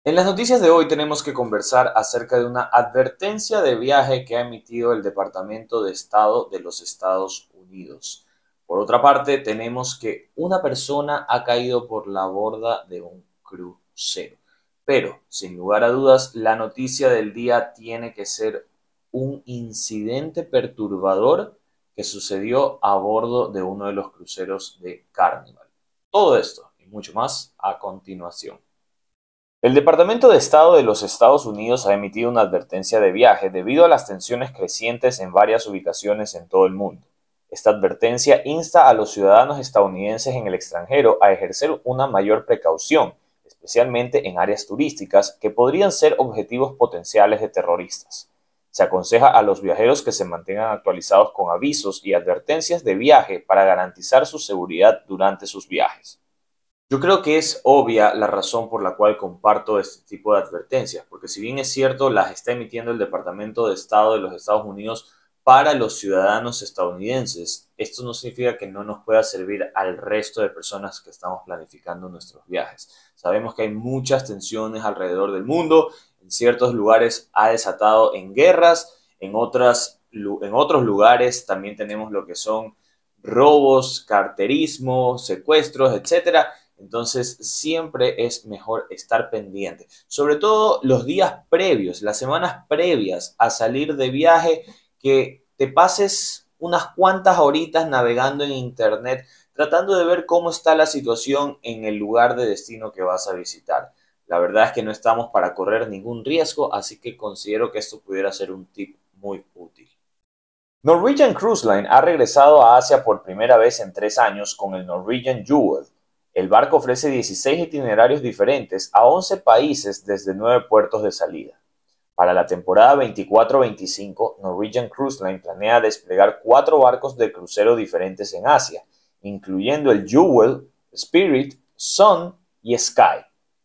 En las noticias de hoy tenemos que conversar acerca de una advertencia de viaje que ha emitido el Departamento de Estado de los Estados Unidos. Por otra parte, tenemos que una persona ha caído por la borda de un crucero. Pero, sin lugar a dudas, la noticia del día tiene que ser un incidente perturbador que sucedió a bordo de uno de los cruceros de Carnival. Todo esto y mucho más a continuación. El Departamento de Estado de los Estados Unidos ha emitido una advertencia de viaje debido a las tensiones crecientes en varias ubicaciones en todo el mundo. Esta advertencia insta a los ciudadanos estadounidenses en el extranjero a ejercer una mayor precaución, especialmente en áreas turísticas que podrían ser objetivos potenciales de terroristas. Se aconseja a los viajeros que se mantengan actualizados con avisos y advertencias de viaje para garantizar su seguridad durante sus viajes. Yo creo que es obvia la razón por la cual comparto este tipo de advertencias, porque si bien es cierto, las está emitiendo el Departamento de Estado de los Estados Unidos para los ciudadanos estadounidenses, esto no significa que no nos pueda servir al resto de personas que estamos planificando nuestros viajes. Sabemos que hay muchas tensiones alrededor del mundo, en ciertos lugares ha desatado en guerras, en otros lugares también tenemos lo que son robos, carterismo, secuestros, etcétera. Entonces siempre es mejor estar pendiente, sobre todo los días previos, las semanas previas a salir de viaje, que te pases unas cuantas horitas navegando en internet, tratando de ver cómo está la situación en el lugar de destino que vas a visitar. La verdad es que no estamos para correr ningún riesgo, así que considero que esto pudiera ser un tip muy útil. Norwegian Cruise Line ha regresado a Asia por primera vez en 3 años con el Norwegian Jewel. El barco ofrece 16 itinerarios diferentes a 11 países desde 9 puertos de salida. Para la temporada 24-25, Norwegian Cruise Line planea desplegar 4 barcos de crucero diferentes en Asia, incluyendo el Jewel, Spirit, Sun y Sky.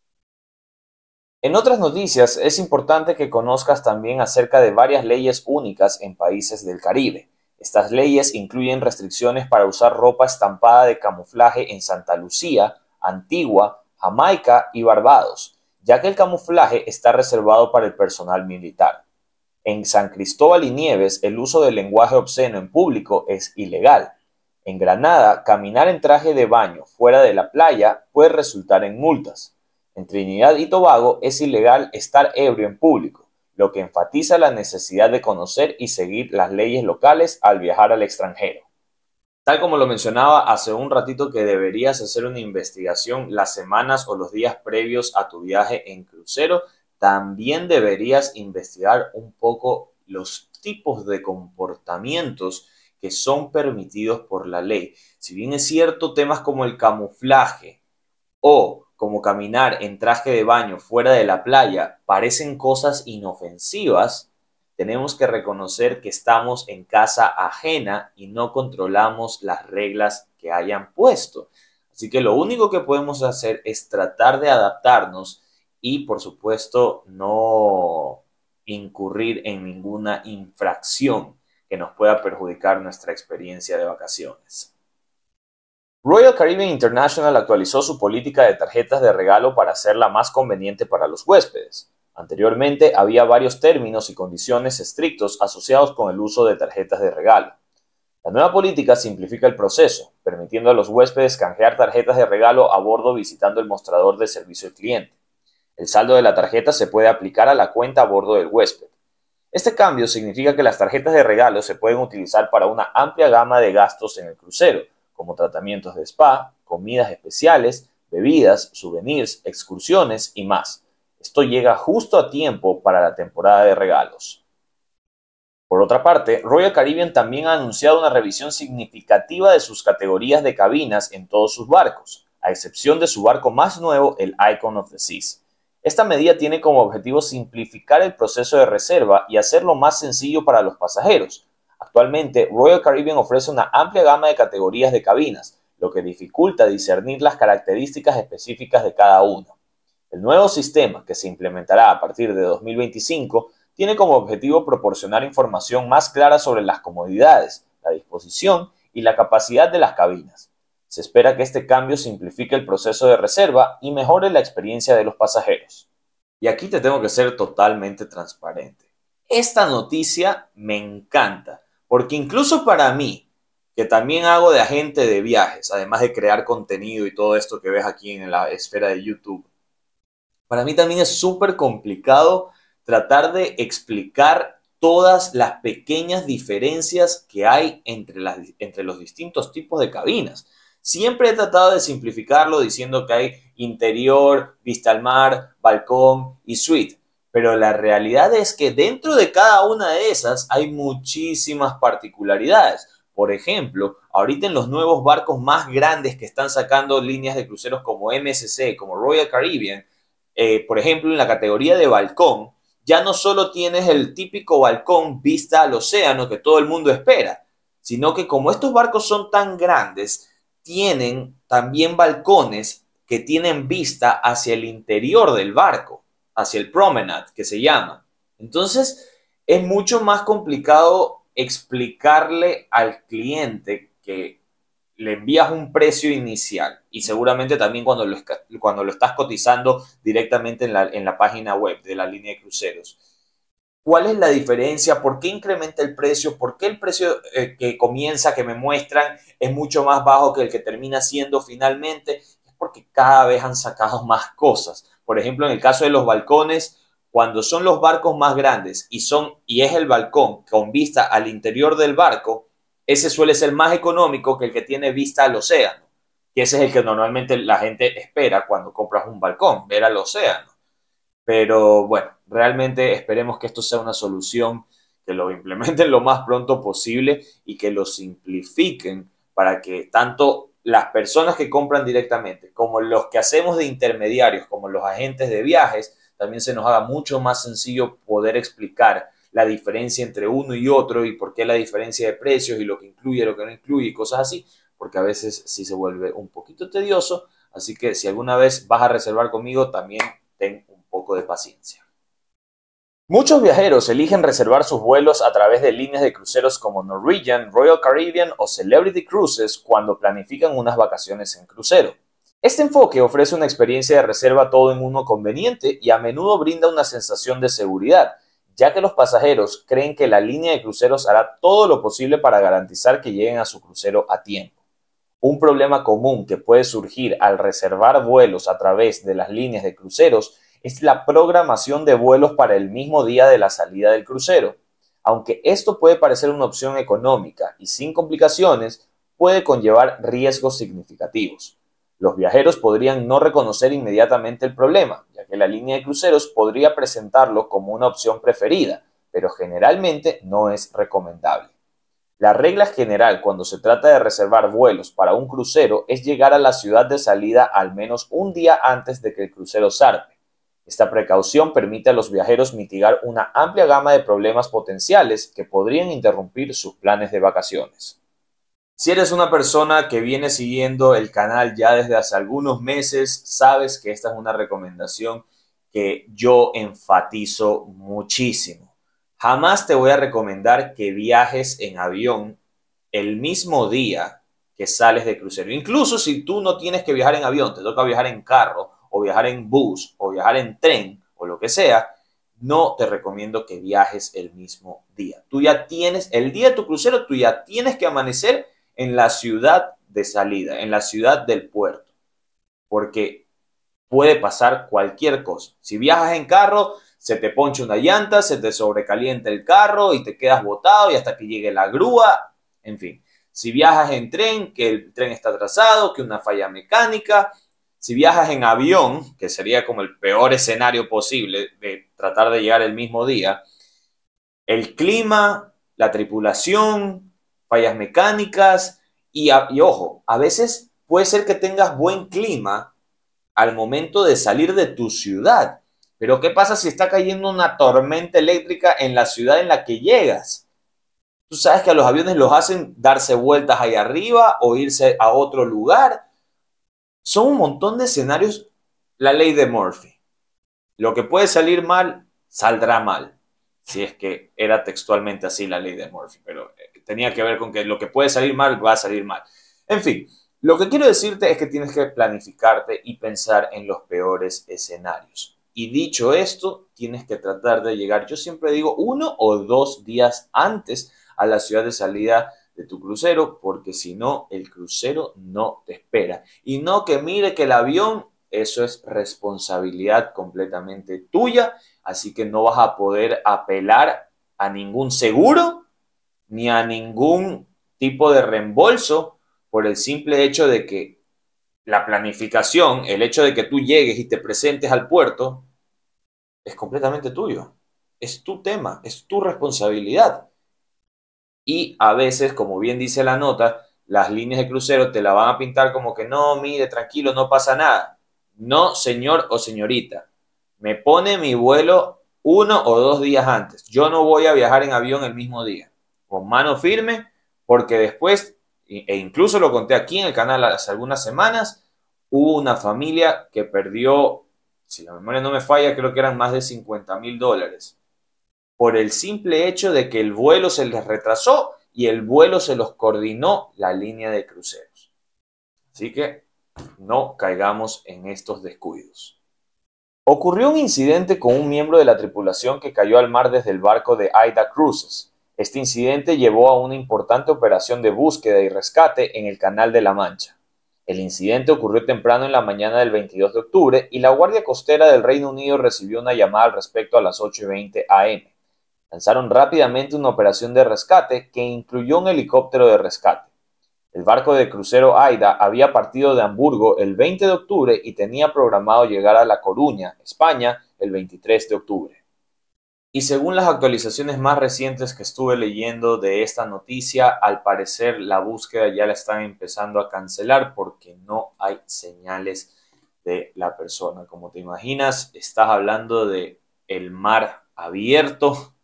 En otras noticias, es importante que conozcas también acerca de varias leyes únicas en países del Caribe. Estas leyes incluyen restricciones para usar ropa estampada de camuflaje en Santa Lucía, Antigua, Jamaica y Barbados, ya que el camuflaje está reservado para el personal militar. En San Cristóbal y Nieves, el uso del lenguaje obsceno en público es ilegal. En Granada, caminar en traje de baño fuera de la playa puede resultar en multas. En Trinidad y Tobago es ilegal estar ebrio en público, lo que enfatiza la necesidad de conocer y seguir las leyes locales al viajar al extranjero. Tal como lo mencionaba hace un ratito, que deberías hacer una investigación las semanas o los días previos a tu viaje en crucero, también deberías investigar un poco los tipos de comportamientos que son permitidos por la ley. Si bien es cierto, temas como el camuflaje o como caminar en traje de baño fuera de la playa parecen cosas inofensivas, tenemos que reconocer que estamos en casa ajena y no controlamos las reglas que hayan puesto. Así que lo único que podemos hacer es tratar de adaptarnos y, por supuesto, no incurrir en ninguna infracción que nos pueda perjudicar nuestra experiencia de vacaciones. Royal Caribbean International actualizó su política de tarjetas de regalo para hacerla más conveniente para los huéspedes. Anteriormente había varios términos y condiciones estrictos asociados con el uso de tarjetas de regalo. La nueva política simplifica el proceso, permitiendo a los huéspedes canjear tarjetas de regalo a bordo visitando el mostrador de servicio al cliente. El saldo de la tarjeta se puede aplicar a la cuenta a bordo del huésped. Este cambio significa que las tarjetas de regalo se pueden utilizar para una amplia gama de gastos en el crucero, como tratamientos de spa, comidas especiales, bebidas, souvenirs, excursiones y más. Esto llega justo a tiempo para la temporada de regalos. Por otra parte, Royal Caribbean también ha anunciado una revisión significativa de sus categorías de cabinas en todos sus barcos, a excepción de su barco más nuevo, el Icon of the Seas. Esta medida tiene como objetivo simplificar el proceso de reserva y hacerlo más sencillo para los pasajeros. Actualmente, Royal Caribbean ofrece una amplia gama de categorías de cabinas, lo que dificulta discernir las características específicas de cada una. El nuevo sistema, que se implementará a partir de 2025, tiene como objetivo proporcionar información más clara sobre las comodidades, la disposición y la capacidad de las cabinas. Se espera que este cambio simplifique el proceso de reserva y mejore la experiencia de los pasajeros. Y aquí te tengo que ser totalmente transparente. Esta noticia me encanta, porque incluso para mí, que también hago de agente de viajes, además de crear contenido y todo esto que ves aquí en la esfera de YouTube, para mí también es súper complicado tratar de explicar todas las pequeñas diferencias que hay entre los distintos tipos de cabinas. Siempre he tratado de simplificarlo diciendo que hay interior, vista al mar, balcón y suite. Pero la realidad es que dentro de cada una de esas hay muchísimas particularidades. Por ejemplo, ahorita en los nuevos barcos más grandes que están sacando líneas de cruceros como MSC, como Royal Caribbean, por ejemplo, en la categoría de balcón, ya no solo tienes el típico balcón vista al océano que todo el mundo espera, sino que como estos barcos son tan grandes, tienen también balcones que tienen vista hacia el interior del barco, hacia el promenade, que se llama. Entonces, es mucho más complicado explicarle al cliente que le envías un precio inicial y seguramente también cuando lo estás cotizando directamente en la página web de la línea de cruceros. ¿Cuál es la diferencia? ¿Por qué incrementa el precio? ¿Por qué el precio que comienza, que me muestran, es mucho más bajo que el que termina siendo finalmente? Es porque cada vez han sacado más cosas. Por ejemplo, en el caso de los balcones, cuando son los barcos más grandes y es el balcón con vista al interior del barco, ese suele ser más económico que el que tiene vista al océano, que ese es el que normalmente la gente espera cuando compras un balcón, ver al océano. Pero bueno, realmente esperemos que esto sea una solución, que lo implementen lo más pronto posible y que lo simplifiquen para que tanto las personas que compran directamente como los que hacemos de intermediarios, como los agentes de viajes, también se nos haga mucho más sencillo poder explicar la diferencia entre uno y otro y por qué la diferencia de precios y lo que incluye, lo que no incluye y cosas así, porque a veces sí se vuelve un poquito tedioso. Así que si alguna vez vas a reservar conmigo, también ten un poco de paciencia. Muchos viajeros eligen reservar sus vuelos a través de líneas de cruceros como Norwegian, Royal Caribbean o Celebrity Cruises cuando planifican unas vacaciones en crucero. Este enfoque ofrece una experiencia de reserva todo en uno conveniente y a menudo brinda una sensación de seguridad, ya que los pasajeros creen que la línea de cruceros hará todo lo posible para garantizar que lleguen a su crucero a tiempo. Un problema común que puede surgir al reservar vuelos a través de las líneas de cruceros es la programación de vuelos para el mismo día de la salida del crucero. Aunque esto puede parecer una opción económica y sin complicaciones, puede conllevar riesgos significativos. Los viajeros podrían no reconocer inmediatamente el problema, ya que la línea de cruceros podría presentarlo como una opción preferida, pero generalmente no es recomendable. La regla general cuando se trata de reservar vuelos para un crucero es llegar a la ciudad de salida al menos un día antes de que el crucero zarpe. Esta precaución permite a los viajeros mitigar una amplia gama de problemas potenciales que podrían interrumpir sus planes de vacaciones. Si eres una persona que viene siguiendo el canal ya desde hace algunos meses, sabes que esta es una recomendación que yo enfatizo muchísimo. Jamás te voy a recomendar que viajes en avión el mismo día que sales de crucero. Incluso si tú no tienes que viajar en avión, te toca viajar en carro o viajar en bus o viajar en tren o lo que sea, no te recomiendo que viajes el mismo día. Tú ya tienes, el día de tu crucero, tú ya tienes que amanecer en la ciudad de salida, en la ciudad del puerto, porque puede pasar cualquier cosa. Si viajas en carro, se te poncha una llanta, se te sobrecalienta el carro y te quedas botado y hasta que llegue la grúa, en fin. Si viajas en tren, que el tren está atrasado, que una falla mecánica. Si viajas en avión, que sería como el peor escenario posible de tratar de llegar el mismo día, el clima, la tripulación, fallas mecánicas y ojo, a veces puede ser que tengas buen clima al momento de salir de tu ciudad. Pero ¿qué pasa si está cayendo una tormenta eléctrica en la ciudad en la que llegas? Tú sabes que a los aviones los hacen darse vueltas ahí arriba o irse a otro lugar. Son un montón de escenarios. La ley de Murphy. Lo que puede salir mal, saldrá mal. Si es que era textualmente así la ley de Murphy. Pero tenía que ver con que lo que puede salir mal, va a salir mal. En fin, lo que quiero decirte es que tienes que planificarte y pensar en los peores escenarios. Y dicho esto, tienes que tratar de llegar, yo siempre digo, 1 o 2 días antes a la ciudad de salida de tu crucero, porque si no, el crucero no te espera. Y no que mire que el avión, eso es responsabilidad completamente tuya, así que no vas a poder apelar a ningún seguro ni a ningún tipo de reembolso por el simple hecho de que la planificación, el hecho de que tú llegues y te presentes al puerto, es completamente tuyo. Es tu tema, es tu responsabilidad. Y a veces, como bien dice la nota, las líneas de crucero te la van a pintar como que no, mire, tranquilo, no pasa nada. No, señor o señorita. Me pone mi vuelo 1 o 2 días antes. Yo no voy a viajar en avión el mismo día. Con mano firme, porque después, e incluso lo conté aquí en el canal hace algunas semanas, hubo una familia que perdió, si la memoria no me falla, creo que eran más de $50,000 por el simple hecho de que el vuelo se les retrasó y el vuelo se los coordinó la línea de cruceros. Así que no caigamos en estos descuidos. Ocurrió un incidente con un miembro de la tripulación que cayó al mar desde el barco de AIDA Cruises. Este incidente llevó a una importante operación de búsqueda y rescate en el Canal de la Mancha. El incidente ocurrió temprano en la mañana del 22 de octubre y la Guardia Costera del Reino Unido recibió una llamada al respecto a las 8:20 am. Lanzaron rápidamente una operación de rescate que incluyó un helicóptero de rescate. El barco de crucero AIDA había partido de Hamburgo el 20 de octubre y tenía programado llegar a La Coruña, España, el 23 de octubre. Y según las actualizaciones más recientes que estuve leyendo de esta noticia, al parecer la búsqueda ya la están empezando a cancelar porque no hay señales de la persona. Como te imaginas, estás hablando de el mar abierto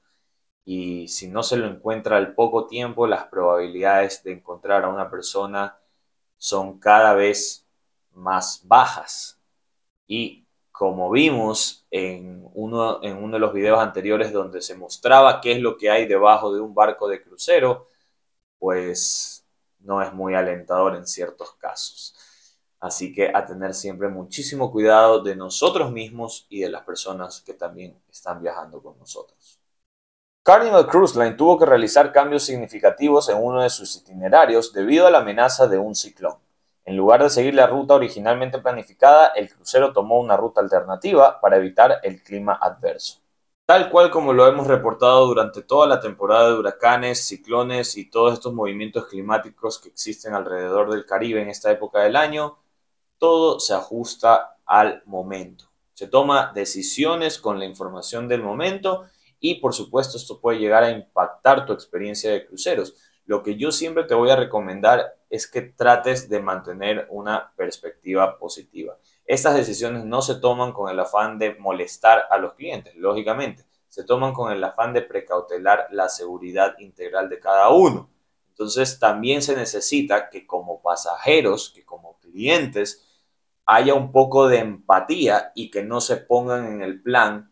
y si no se lo encuentra al poco tiempo, las probabilidades de encontrar a una persona son cada vez más bajas. Y como vimos en uno de los videos anteriores donde se mostraba qué es lo que hay debajo de un barco de crucero, pues no es muy alentador en ciertos casos. Así que a tener siempre muchísimo cuidado de nosotros mismos y de las personas que también están viajando con nosotros. Carnival Cruise Line tuvo que realizar cambios significativos en uno de sus itinerarios debido a la amenaza de un ciclón. En lugar de seguir la ruta originalmente planificada, el crucero tomó una ruta alternativa para evitar el clima adverso. Tal cual como lo hemos reportado durante toda la temporada de huracanes, ciclones y todos estos movimientos climáticos que existen alrededor del Caribe en esta época del año, todo se ajusta al momento. Se toma decisiones con la información del momento y por supuesto esto puede llegar a impactar tu experiencia de cruceros. Lo que yo siempre te voy a recomendar es que trates de mantener una perspectiva positiva. Estas decisiones no se toman con el afán de molestar a los clientes, lógicamente. Se toman con el afán de precautelar la seguridad integral de cada uno. Entonces también se necesita que como pasajeros, que como clientes, haya un poco de empatía y que no se pongan en el plan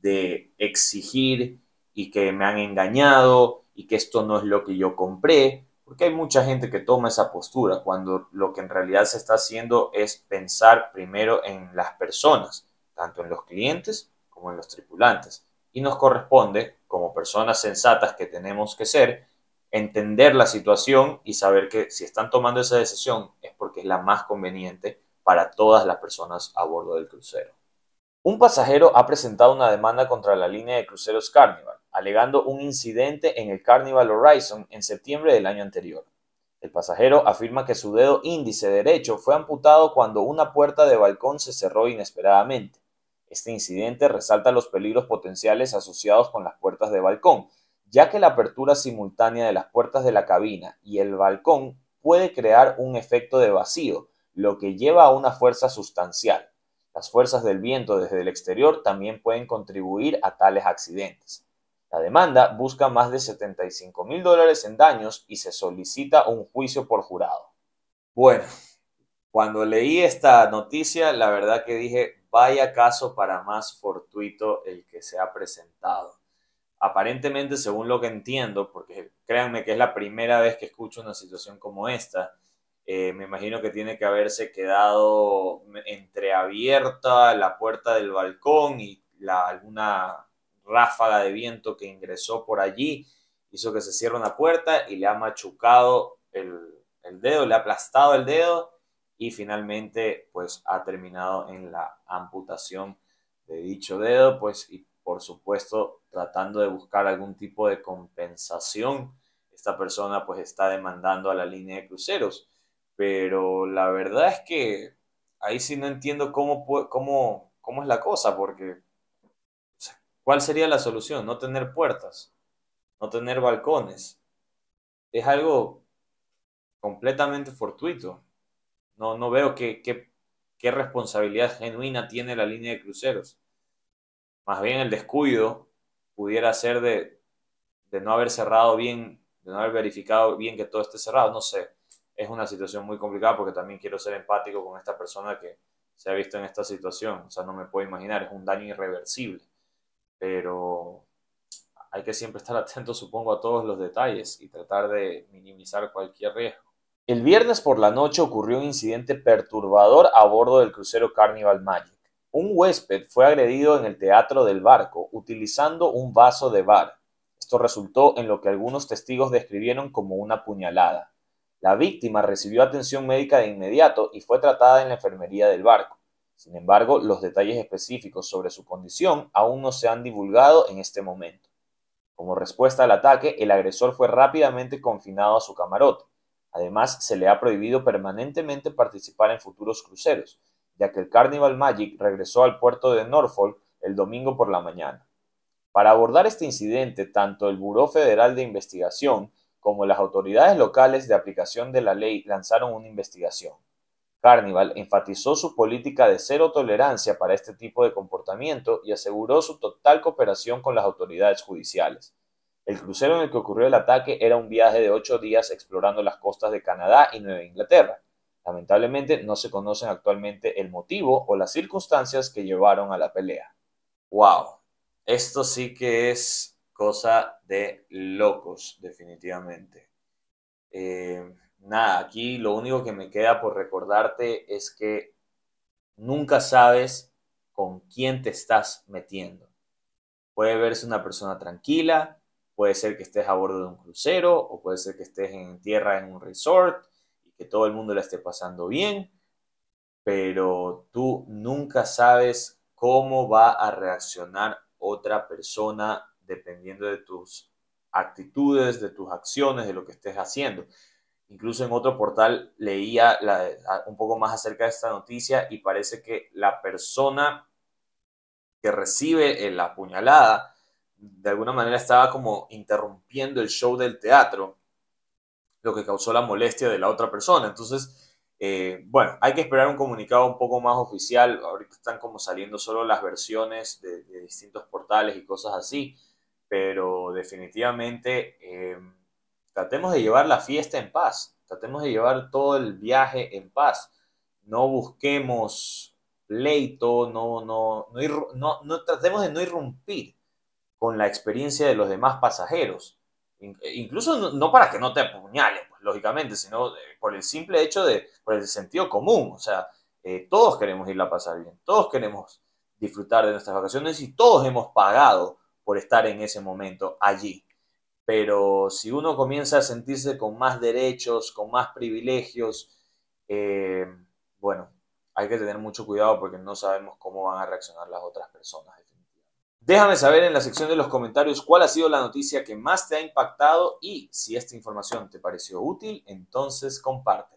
de exigir y que me han engañado y que esto no es lo que yo compré, porque hay mucha gente que toma esa postura cuando lo que en realidad se está haciendo es pensar primero en las personas, tanto en los clientes como en los tripulantes. Y nos corresponde, como personas sensatas que tenemos que ser, entender la situación y saber que si están tomando esa decisión es porque es la más conveniente para todas las personas a bordo del crucero. Un pasajero ha presentado una demanda contra la línea de cruceros Carnival, alegando un incidente en el Carnival Horizon en septiembre del año anterior. El pasajero afirma que su dedo índice derecho fue amputado cuando una puerta de balcón se cerró inesperadamente. Este incidente resalta los peligros potenciales asociados con las puertas de balcón, ya que la apertura simultánea de las puertas de la cabina y el balcón puede crear un efecto de vacío, lo que lleva a una fuerza sustancial. Las fuerzas del viento desde el exterior también pueden contribuir a tales accidentes. La demanda busca más de $75,000 en daños y se solicita un juicio por jurado. Bueno, cuando leí esta noticia, la verdad que dije, vaya caso para más fortuito el que se ha presentado. Aparentemente, según lo que entiendo, porque créanme que es la primera vez que escucho una situación como esta, Me imagino que tiene que haberse quedado entreabierta la puerta del balcón y alguna ráfaga de viento que ingresó por allí hizo que se cierre una puerta y le ha machucado el dedo, le ha aplastado el dedo y finalmente pues ha terminado en la amputación de dicho dedo, pues, y por supuesto tratando de buscar algún tipo de compensación. Esta persona pues está demandando a la línea de cruceros, pero la verdad es que ahí sí no entiendo cómo es la cosa, porque o sea, ¿cuál sería la solución? No tener puertas, no tener balcones. Es algo completamente fortuito. No veo qué responsabilidad genuina tiene la línea de cruceros. Más bien el descuido pudiera ser de no haber cerrado bien, de no haber verificado bien que todo esté cerrado. No sé, es una situación muy complicada porque también quiero ser empático con esta persona que se ha visto en esta situación. O sea, no me puedo imaginar, es un daño irreversible. Pero hay que siempre estar atento, supongo, a todos los detalles y tratar de minimizar cualquier riesgo. El viernes por la noche ocurrió un incidente perturbador a bordo del crucero Carnival Magic. Un huésped fue agredido en el teatro del barco utilizando un vaso de bar. Esto resultó en lo que algunos testigos describieron como una puñalada. La víctima recibió atención médica de inmediato y fue tratada en la enfermería del barco. Sin embargo, los detalles específicos sobre su condición aún no se han divulgado en este momento. Como respuesta al ataque, el agresor fue rápidamente confinado a su camarote. Además, se le ha prohibido permanentemente participar en futuros cruceros, ya que el Carnival Magic regresó al puerto de Norfolk el domingo por la mañana. Para abordar este incidente, tanto el Buró Federal de Investigación como las autoridades locales de aplicación de la ley lanzaron una investigación. Carnival enfatizó su política de cero tolerancia para este tipo de comportamiento y aseguró su total cooperación con las autoridades judiciales. El crucero en el que ocurrió el ataque era un viaje de 8 días explorando las costas de Canadá y Nueva Inglaterra. Lamentablemente no se conocen actualmente el motivo o las circunstancias que llevaron a la pelea. ¡Wow! Esto sí que es cosa de locos, definitivamente. Nada, aquí lo único que me queda por recordarte es que nunca sabes con quién te estás metiendo. Puede verse una persona tranquila, puede ser que estés a bordo de un crucero o puede ser que estés en tierra en un resort y que todo el mundo la esté pasando bien, pero tú nunca sabes cómo va a reaccionar otra persona dependiendo de tus actitudes, de tus acciones, de lo que estés haciendo. Incluso en otro portal leía un poco más acerca de esta noticia y parece que la persona que recibe la puñalada de alguna manera estaba como interrumpiendo el show del teatro, lo que causó la molestia de la otra persona. Entonces, bueno, hay que esperar un comunicado un poco más oficial. Ahorita están como saliendo solo las versiones de distintos portales y cosas así, pero definitivamente tratemos de llevar la fiesta en paz, tratemos de llevar todo el viaje en paz, no busquemos pleito, no tratemos de no irrumpir con la experiencia de los demás pasajeros. Incluso no para que no te apuñalen, pues, lógicamente, sino por el simple hecho por el sentido común. O sea, todos queremos irla a pasar bien, todos queremos disfrutar de nuestras vacaciones y todos hemos pagado por estar en ese momento allí. Pero si uno comienza a sentirse con más derechos, con más privilegios, eh, bueno, hay que tener mucho cuidado porque no sabemos cómo van a reaccionar las otras personas. Déjame saber en la sección de los comentarios cuál ha sido la noticia que más te ha impactado y si esta información te pareció útil, entonces comparte.